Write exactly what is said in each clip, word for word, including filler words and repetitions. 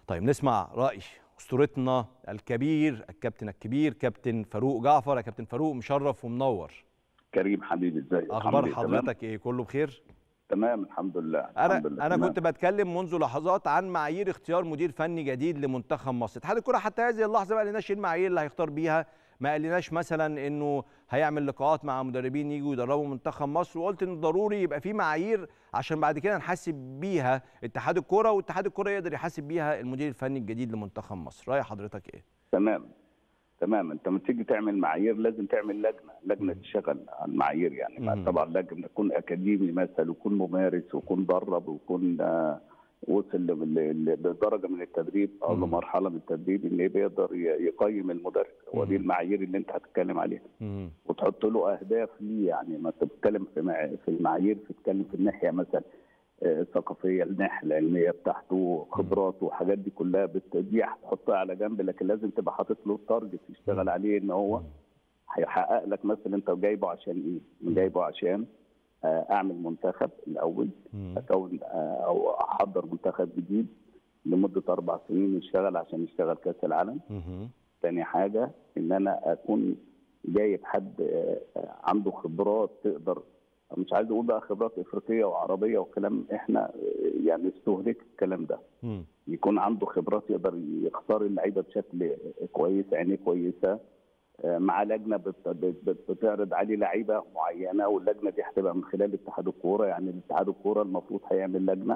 طيب نسمع رأي أسطورتنا الكبير الكابتن الكبير كابتن فاروق جعفر. يا كابتن فاروق مشرف ومنور. كريم حبيبي ازيك؟ اخبار حضرتك ايه؟ كله بخير؟ تمام الحمد لله. انا الحمد لله انا تمام. كنت بتكلم منذ لحظات عن معايير اختيار مدير فني جديد لمنتخب مصر. اتحاد الكره حتى هذه اللحظه ما قالناش ايه المعايير اللي هيختار بيها، ما قالناش مثلا انه هيعمل لقاءات مع مدربين يجوا يدربوا منتخب مصر، وقلت ان ضروري يبقى في معايير عشان بعد كده نحاسب بيها اتحاد الكره، واتحاد الكره يقدر يحاسب بيها المدير الفني الجديد لمنتخب مصر. راي حضرتك ايه؟ تمام تمام. انت لما تيجي تعمل معايير لازم تعمل لجنه لجنه تشتغل على المعايير، يعني طبعا لجنه يكون اكاديمي مثلا ويكون ممارس ويكون درب ويكون آه وصل لدرجه من التدريب او لمرحله من التدريب ان بيقدر يقيم المدرب، ودي المعايير اللي انت هتتكلم عليها وتحط له اهداف ليه. يعني ما تتكلم في في المعايير تتكلم في الناحيه مثلا الثقافيه، الناحيه العلميه بتاعته، خبراته والحاجات دي كلها دي هتحطها على جنب، لكن لازم تبقى حاطط له تارجت يشتغل عليه ان هو هيحقق لك. مثلا انت جايبه عشان ايه؟ جايبه عشان اعمل منتخب الاول، اكون او احضر منتخب جديد لمده اربع سنين يشتغل عشان يشتغل كاس العالم. ثاني حاجه ان انا اكون جايب حد عنده خبرات، تقدر مش عايز اقول بقى خبرات افريقيه وعربيه وكلام، احنا يعني استهلك الكلام ده. م. يكون عنده خبرات يقدر يختار اللعيبه بشكل كويس، عينيه كويسه، مع لجنه بتعرض عليه لعيبه معينه، واللجنه دي هتبقى من خلال اتحاد الكوره. يعني اتحاد الكوره المفروض هيعمل لجنه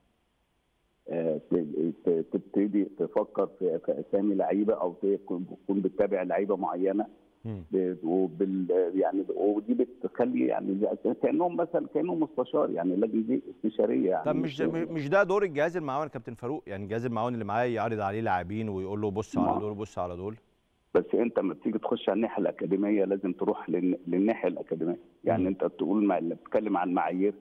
تبتدي تفكر في اسامي لعيبه او تكون بتتابع لعيبه معينه، وبال يعني ودي بتخلي يعني كانهم مثلا كانهم مستشار، يعني اللجنه دي استشاريه. يعني طب مش مش ده دور الجهاز المعاون كابتن فاروق؟ يعني الجهاز المعاون اللي معاه يعرض عليه لاعبين ويقول له بص على دول وبص على دول. بس انت لما بتيجي تخش على الناحيه الاكاديميه لازم تروح للناحيه الاكاديميه. يعني م. انت تقول ما اللي بتتكلم عن معايير،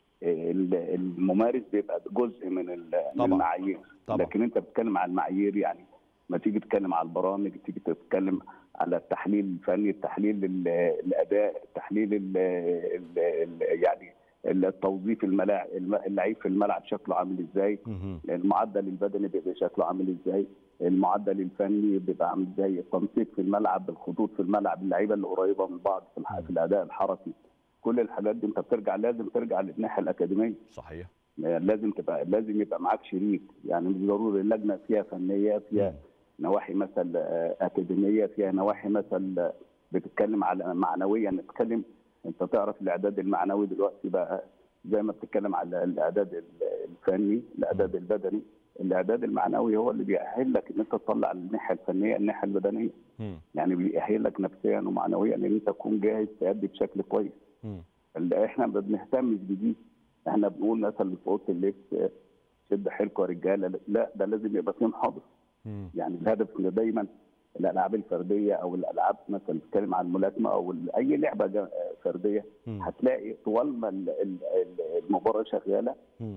الممارس بيبقى جزء من المعايير، لكن انت بتتكلم عن المعايير. يعني ما تيجي تتكلم على البرامج، تيجي تتكلم على التحليل الفني، التحليل الاداء، التحليل ال ال يعني التوظيف الملاعب، اللعيب في الملعب شكله عامل ازاي، المعدل البدني بيبقى شكله عامل ازاي، المعدل الفني بيبقى عامل ازاي، التنسيق في الملعب، الخطوط في الملعب، اللعيبه اللي قريبه من بعض في, في الاداء الحركي. كل الحاجات دي انت بترجع لازم ترجع للناحيه الاكاديميه. صحيح. لازم تبقى لازم يبقى معاك شريك، يعني مش ضروري اللجنه فيها فنيه، فيها م. نواحي مثلا اكاديميه، فيها نواحي مثلا بتتكلم على معنويا. نتكلم انت تعرف الاعداد المعنوي دلوقتي بقى زي ما بتتكلم على الاعداد الفني، الاعداد البدني، الاعداد المعنوي هو اللي بيأهل لك ان انت تطلع الناحيه الفنيه الناحيه البدنيه. م. يعني بيأهلك نفسيا ومعنويا ان انت تكون جاهز تأدي بشكل كويس. م. اللي احنا ما بنهتمش بدي، احنا بنقول مثلا في اوضه اللبس شد حيلكم يا رجاله، لا ده لازم يبقى فيه محاضره. يعني الهدف ان دايما الالعاب الفرديه او الالعاب مثلا بتتكلم عن الملاكمه او اي لعبه فرديه، م. هتلاقي طوال ما المباراه شغاله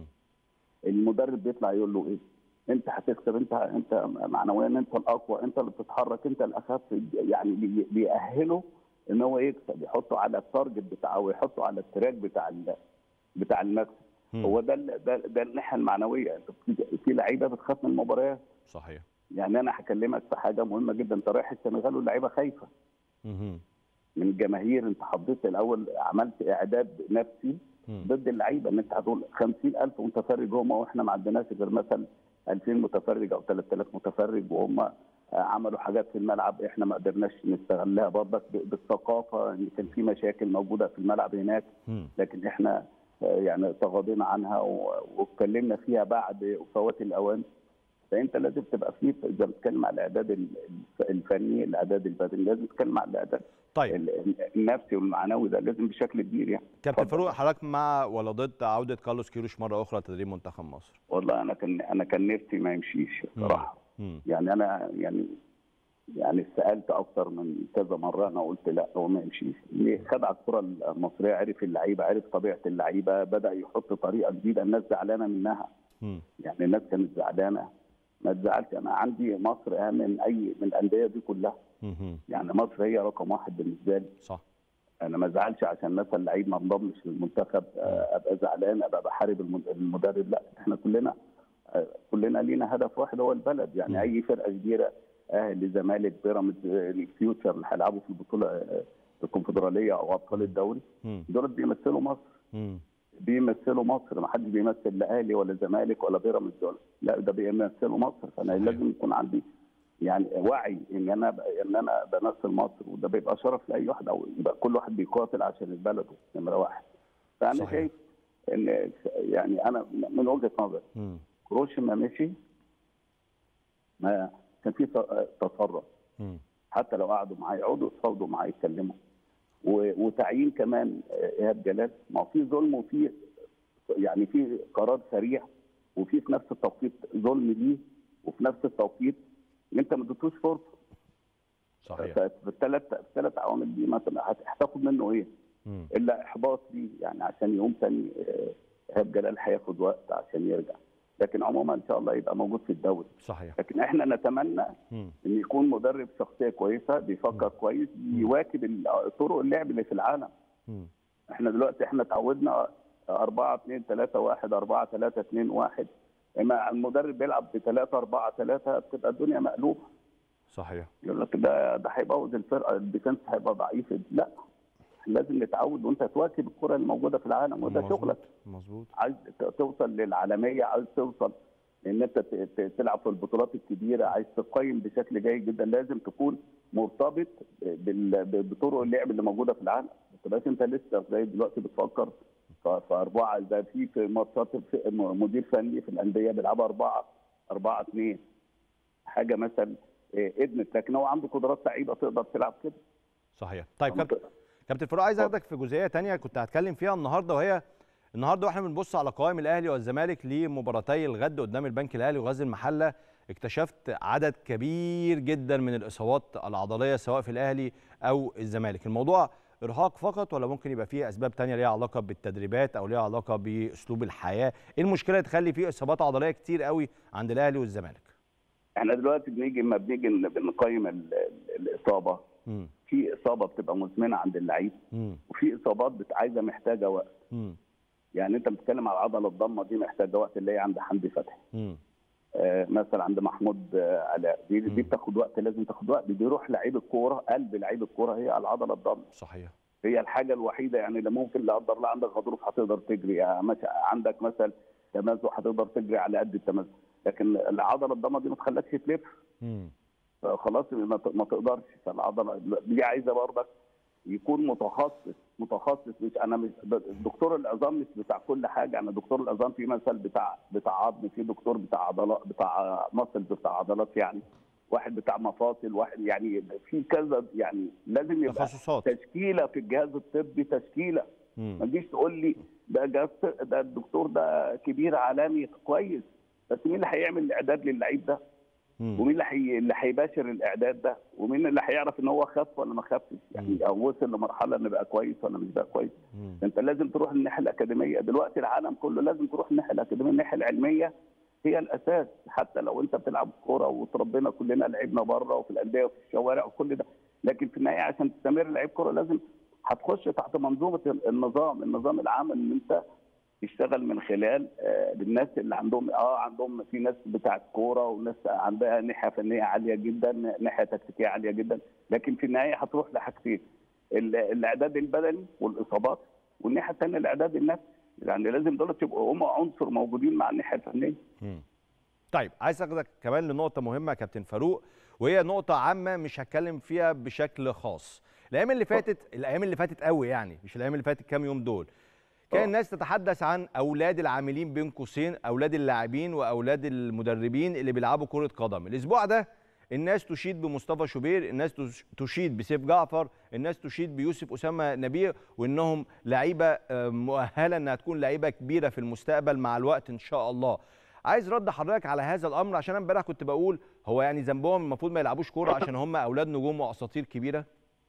المدرب بيطلع يقول له ايه؟ انت هتكسب، انت انت معنويا انت الاقوى، انت اللي بتتحرك، انت الاخف. يعني بيأهله ان هو يكسب، يحطه على التارجت بتاعه ويحطه على التراك بتاع بتاع المكسب. هو ده ده ده الناحيه المعنويه. انت في لعيبه بتخاف من المباريات. صحيح. يعني انا هكلمك في حاجه مهمه جدا. انت رايح السنغال واللعيبه خايفه من الجماهير. انت حضرتك الاول عملت اعداد نفسي م. ضد اللعيبه، ان انت هتقول خمسين ألف متفرج هم، واحنا ما عندناش غير مثلا ألفين متفرج او ثلاثة آلاف متفرج، وهم عملوا حاجات في الملعب احنا ما قدرناش نستغلها برضك بالثقافه، ان كان في مشاكل موجوده في الملعب هناك م. لكن احنا يعني تغاضينا عنها واتكلمنا فيها بعد فوات الاوان. فانت لازم تبقى فيه، اذا بتتكلم على الاعداد الفني، الاعداد البدني، لازم تتكلم على الاعداد طيب النفسي والمعنوي، ده لازم بشكل كبير. يعني كابتن فاروق، حضرتك مع ولا ضد عوده كارلوس كيروش مره اخرى لتدريب منتخب مصر؟ والله انا كان انا كان نفسي ما يمشيش بصراحه. يعني انا يعني يعني سالت اكتر من كذا مره، انا قلت لا هو ما يمشيش. خد على الكره المصريه، عرف اللعيبه، عرف طبيعه اللعيبه، بدا يحط طريقه جديده الناس زعلانه منها. م. يعني الناس كانت زعلانه، ما تزعلش. انا عندي مصر اهم من اي من الانديه دي كلها. م. يعني مصر هي رقم واحد بالنسبه لي. صح. انا ما ازعلش عشان مثلا لعيب ما انضمش للمنتخب ابقى زعلان، ابقى بحارب المدرب. لا، احنا كلنا كلنا لينا هدف واحد هو البلد، يعني م. اي فرقه كبيره، اهلي، زمالك، بيراميدز، الفيوتشر اللي هيلعبوا في البطوله الكونفدراليه او ابطال الدوري، دول بيمثلوا مصر. م. بيمثلوا مصر، ما حدش بيمثل لا اهلي ولا زمالك ولا بيراميدز دول، لا ده بيمثلوا مصر. فانا لازم يكون عندي يعني وعي ان انا ان انا بمثل مصر، وده بيبقى شرف لاي واحد، او يبقى كل واحد بيقاتل عشان بلده نمره واحد. فانا شايف ان يعني انا من وجهه نظري كروش ما مشي ما كان في تصرف، حتى لو قعدوا معاه يقعدوا يتفاوضوا معاه يتكلموا. وتعيين كمان ايهاب جلال، ما هو في ظلم وفي يعني في قرار سريع، وفي في نفس التوقيت ظلم ليه، وفي نفس التوقيت انت ما اديتوش فرصه. صحيح. في الثلاث الثلاث عوامل دي مثلا هتاخد منه ايه؟ مم. الا احباط ليه، يعني عشان يقوم ثاني ايهاب جلال هياخد وقت عشان يرجع، لكن عموما ان شاء الله يبقى موجود في الدوري. صحيح. لكن احنا نتمنى مم. ان يكون مدرب شخصيه كويسه، بيفكر مم. كويس، يواكب طرق اللعب اللي في العالم. مم. احنا دلوقتي احنا اتعودنا أربعة اثنين ثلاثة واحد، أربعة ثلاثة اثنين واحد، اما المدرب بيلعب ب ثلاثة أربعة ثلاثة بتبقى الدنيا مقلوبه. صحيح. يقول لك ده ده هيبوظ الفرقه، الديفنس هيبقى ضعيف. لا، لازم نتعود وانت تواكب الكره اللي موجوده في العالم، وده شغلك. مظبوط. عايز توصل للعالميه، عايز توصل ان انت تلعب في البطولات الكبيره، عايز تقيم بشكل جيد جدا، لازم تكون مرتبط بطرق اللعب اللي موجوده في العالم. ما تبقاش انت لسه زي دلوقتي بتفكر في اربعه، زي في في ماتشات مدير فني في الانديه بيلعبها اربعه أربعة اثنين حاجه مثلا ادمت، لكن هو عنده قدرات لعيبه تقدر تلعب كده. صحيح. طيب كابتن كابتن فاروق، عايز اخدك في جزئيه ثانيه كنت هتكلم فيها النهارده، وهي النهارده واحنا بنبص على قوائم الاهلي والزمالك لمباراتي الغد قدام البنك الاهلي وغزل المحله، اكتشفت عدد كبير جدا من الاصابات العضليه سواء في الاهلي او الزمالك. الموضوع ارهاق فقط ولا ممكن يبقى فيه اسباب ثانيه ليها علاقه بالتدريبات او ليها علاقه باسلوب الحياه؟ ايه المشكله اللي تخلي فيه اصابات عضليه كتير قوي عند الاهلي والزمالك؟ احنا دلوقتي بنيجي اما بنيجي بنقيم الاصابه، م. في اصابه بتبقى مزمنه عند اللعيب، وفي اصابات عايزه محتاجه وقت. م. يعني انت بتتكلم على العضله الضمه دي محتاجه وقت، اللي هي عند حمدي فتحي، آه مثلا عند محمود آه علاء، دي, دي بتاخد وقت، لازم تاخد وقت. بيروح لعيب الكوره، قلب لعيب الكوره هي العضله الضمه. صحيح. هي الحاجه الوحيده يعني اللي ممكن لا قدر الله عندك غضروف هتقدر تجري، يعني عندك مثلا تمزق هتقدر تجري على قد التمزق، لكن العضله الضمه دي ما تخليكش تلف. امم خلاص ما تقدرش. فالعضله دي عايزه برضك يكون متخصص متخصص مش انا مش دكتور العظام، مش بتاع كل حاجه. انا دكتور العظام في مثل بتاع بتاع عظم، في دكتور بتاع عضلات، بتاع مصل، بتاع عضلات، يعني واحد بتاع مفاصل، واحد يعني في كذا، يعني لازم يبقى تخصصات. تشكيله في الجهاز الطبي، تشكيله. ما تجيش تقول لي ده جهاز، ده الدكتور ده كبير عالمي كويس، بس مين اللي هيعمل الاعداد للعيب ده؟ مم. ومين اللي حي... اللي هيباشر الاعداد ده؟ ومين اللي هيعرف ان هو خف ولا ما خفش؟ يعني او وصل لمرحله انه بقى كويس ولا مش بقى كويس؟ مم. انت لازم تروح الناحيه الاكاديميه. دلوقتي العالم كله لازم تروح الناحيه الاكاديميه، الناحيه العلميه هي الاساس. حتى لو انت بتلعب كوره، وتربينا كلنا لعبنا بره وفي الانديه وفي الشوارع وكل ده، لكن في النهايه عشان تستمر لعيب كوره لازم هتخش تحت منظومه النظام النظام العام، ان انت تشتغل من خلال آه الناس اللي عندهم اه عندهم في ناس بتاعت كوره، وناس عندها ناحيه فنيه عاليه جدا، ناحيه تكتيكيه عاليه جدا، لكن في النهايه هتروح لحاجتين: الاعداد البدني والاصابات، والناحيه الثانيه الاعداد النفسي. يعني لازم دول يبقوا هم عنصر موجودين مع الناحيه الفنيه. م. طيب عايز اخدك كمان لنقطه مهمه يا كابتن فاروق، وهي نقطه عامه مش هتكلم فيها بشكل خاص. الايام اللي فاتت الايام اللي فاتت قوي، يعني مش الايام اللي فاتت كام يوم دول، كان الناس تتحدث عن اولاد العاملين بين قوسين، اولاد اللاعبين واولاد المدربين اللي بيلعبوا كره قدم. الاسبوع ده الناس تشيد بمصطفى شوبير، الناس تشيد بسيف جعفر، الناس تشيد بيوسف اسامه نبيه، وانهم لعيبه مؤهله انها تكون لعيبه كبيره في المستقبل مع الوقت ان شاء الله. عايز رد حضرتك على هذا الامر، عشان امبارح كنت بقول هو يعني ذنبهم المفروض ما يلعبوش كوره عشان هم اولاد نجوم واساطير كبيره؟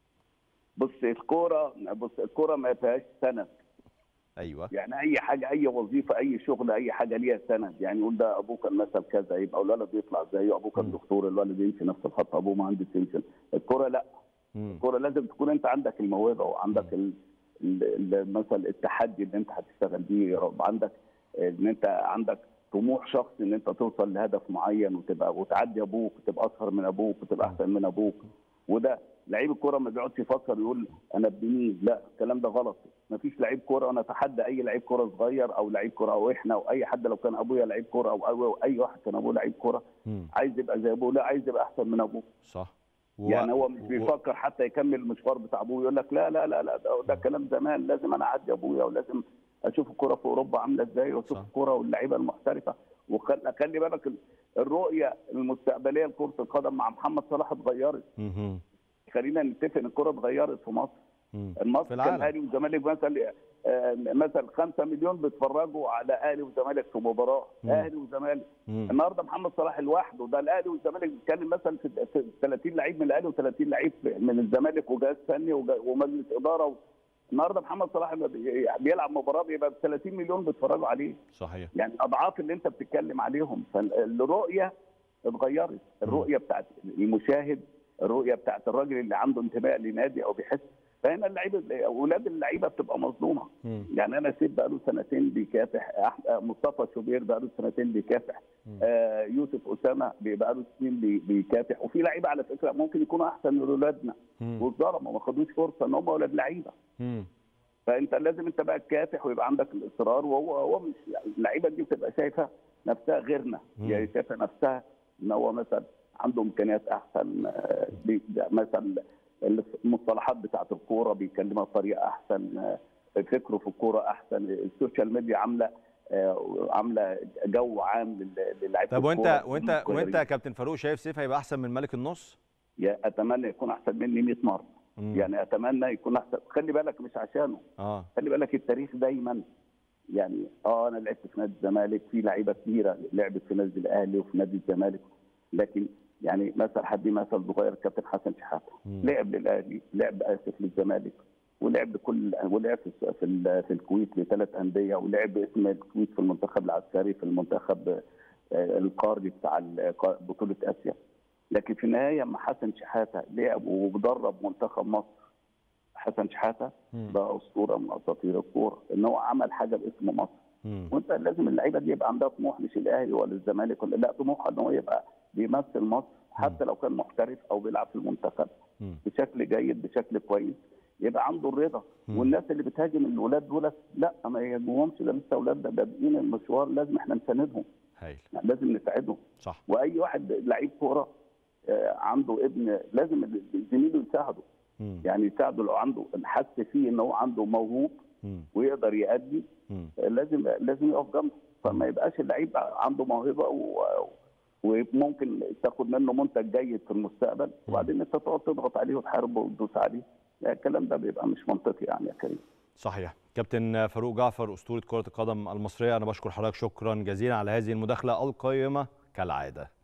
بص الكوره بص الكوره ما فيهاش سند. ايوه. يعني اي حاجه، اي وظيفه، اي شغل، اي حاجه ليها سند. يعني يقول ده ابوه كان مثل كذا يبقى الولد يطلع زيه، ابوه كان دكتور الولد يمشي نفس الخط، ابوه مهندس يمشي. الكوره لا، الكوره لازم تكون انت عندك الموهبه، وعندك ال ال مثلا التحدي اللي انت هتشتغل بيه، عندك ان انت عندك طموح شخصي ان انت توصل لهدف معين وتبقى وتعدي ابوك وتبقى اشهر من ابوك وتبقى احسن من ابوك. وده لعيب الكوره ما بيقعدش يفكر يقول انا ابن مين، لا الكلام ده غلط. ما فيش لعيب كوره، انا اتحدى اي لعيب كوره صغير او لعيب كوره او احنا او اي حد لو كان ابويا لعيب كوره او, أو اي واحد كان ابوه لعيب كوره عايز يبقى زي ابوه، لا عايز يبقى احسن من ابوه. صح. و... يعني هو مش بيفكر و... حتى يكمل المشوار بتاع ابوه، يقول لك لا لا لا لا ده, ده كلام زمان، لازم انا اعدي ابويا ولازم اشوف الكوره في اوروبا عامله ازاي واشوف الكوره واللعيبه المحترفه. وخلي بالك الرؤيه المستقبليه لكره القدم مع محمد صلاح اتغيرت. خلينا نتفق ان الكوره اتغيرت في مصر. مصر كان اهلي والزمالك مثلا مثلا خمسة مليون بيتفرجوا على اهلي والزمالك في مباراه، اهلي والزمالك. النهارده محمد صلاح لوحده ده الاهلي والزمالك بيتكلم مثلا في ثلاثين لعيب من الاهلي و30 لعيب من الزمالك وجهاز فني ومجلس اداره. النهارده محمد صلاح بيلعب مباراه بيبقى ب ثلاثين مليون بيتفرجوا عليه. صحيح. يعني اضعاف اللي انت بتتكلم عليهم. فالرؤيه اتغيرت، الرؤيه بتاعت المشاهد، الرؤيه بتاعت الراجل اللي عنده انتماء لنادي او بيحس. فهنا اللعيبه اولاد اللعيبه بتبقى مظلومه. يعني انا سيب بقى له سنتين بيكافح، مصطفى شوبير بقى له سنتين بيكافح، آه يوسف اسامه بقى له سنين بيكافح، وفي لعيبه على فكره ممكن يكونوا احسن من اولادنا واتظلموا وما خدوش فرصه ان هم اولاد لعيبه. فانت لازم انت بقى تكافح ويبقى عندك الاصرار. وهو هو مش يعني اللعيبه دي بتبقى شايفه نفسها غيرنا، يعني شايفه نفسها ان هو مثلا عنده امكانيات احسن، مثلا المصطلحات بتاعت الكوره بيكلمها بطريقه احسن، فكره في الكوره احسن، السوشيال ميديا عامله عامله جو عام للاعيبه. طب وانت وانت وانت يا كابتن فاروق شايف سيف هيبقى احسن من ملك النص؟ يا اتمنى يكون احسن مني مية مره. مم. يعني اتمنى يكون احسن. خلي بالك مش عشانه، اه خلي بالك التاريخ دايما يعني اه انا لعبت في نادي الزمالك، في لعيبه كثيره لعبت في نادي الاهلي وفي نادي الزمالك، لكن يعني مثلا حد مثل صغير الكابتن حسن شحاته لعب للاهلي، لعب اسف للزمالك، ولعب كل ولعب في في, في الكويت لثلاث انديه، ولعب باسم الكويت في المنتخب العسكري في المنتخب القاري بتاع بطوله اسيا. لكن في النهايه اما حسن شحاته لعب وبدرب منتخب مصر، حسن شحاته ده اسطوره من اساطير الكوره، ان هو عمل حاجه باسم مصر. مم. وانت لازم اللعيبه دي يبقى عندها طموح، مش الاهلي ولا الزمالك ولا لا، طموحها ان هو يبقى بيمثل مصر حتى لو كان محترف او بيلعب في المنتخب مم. بشكل جيد بشكل كويس، يبقى عنده الرضا. مم. والناس اللي بتهاجم الاولاد دول لا ما يهاجموهمش، ده لسه اولاد ده بادئين المشوار، لازم احنا نساندهم. هايل. يعني لازم نساعدهم. صح. واي واحد لعيب كوره عنده ابن لازم زميله يساعده. مم. يعني يساعده لو عنده حس فيه ان هو عنده موهوب مم. ويقدر يأدي، مم. لازم لازم يقف جنبه. فما يبقاش اللعيب عنده موهبه و... وممكن تاخد منه منتج جيد في المستقبل وبعدين انت تقعد تضغط عليه وتحاربه وتدوس عليه. الكلام ده بيبقى مش منطقي يعني يا كريم. صحيح. كابتن فاروق جعفر اسطوره كره القدم المصريه، انا بشكر حضرتك شكرا جزيلا على هذه المداخله القيمه كالعاده.